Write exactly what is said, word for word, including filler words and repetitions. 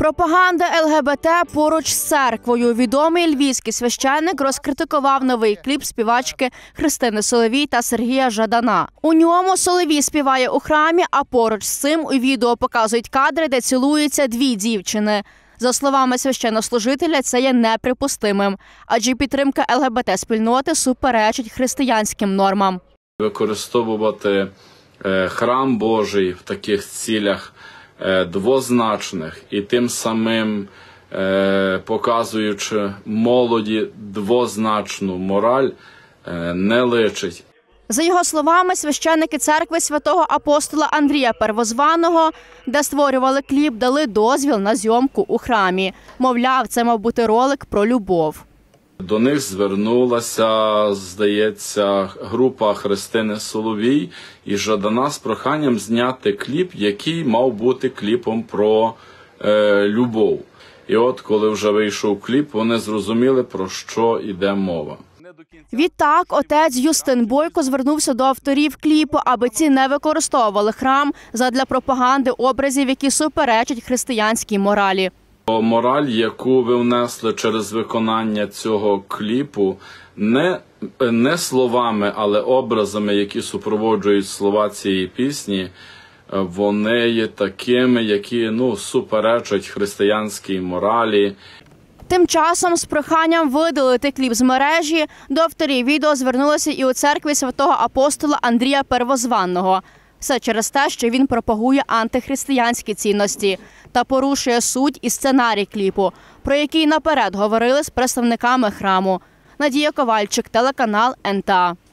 Пропаганда Ел Ге Бе Те поруч з церквою. Відомий львівський священник розкритикував новий кліп співачки Христини Соловій та Сергія Жадана. У ньому Соловій співає у храмі, а поруч з цим у відео показують кадри, де цілуються дві дівчини. За словами священнослужителя, це є неприпустимим, адже підтримка Ел Ге Бе Те-спільноти суперечить християнським нормам. Використовувати храм Божий в таких цілях двозначних і тим самим показуючи молоді двозначну мораль не личить. За його словами, священники церкви святого апостола Андрія Первозваного, де створювали кліп, дали дозвіл на зйомку у храмі. Мовляв, це мав бути ролик про любов. До них звернулася, здається, група Христини Соловій і Жадана з проханням зняти кліп, який мав бути кліпом про е, любов. І от, коли вже вийшов кліп, вони зрозуміли, про що йде мова. Відтак, отець Юстин Бойко звернувся до авторів кліпу, аби ці не використовували храм задля пропаганди образів, які суперечать християнській моралі. Мораль, яку ви внесли через виконання цього кліпу, не, не словами, але образами, які супроводжують слова цієї пісні, вони є такими, які ну, суперечать християнській моралі. Тим часом з проханням видалити кліп з мережі до авторів відео звернулися і у церкві святого апостола Андрія Первозваного. Все через те, що він пропагує антихристиянські цінності та порушує суть і сценарій кліпу, про який наперед говорили з представниками храму. Надія Ковальчик, телеканал Ен Те А.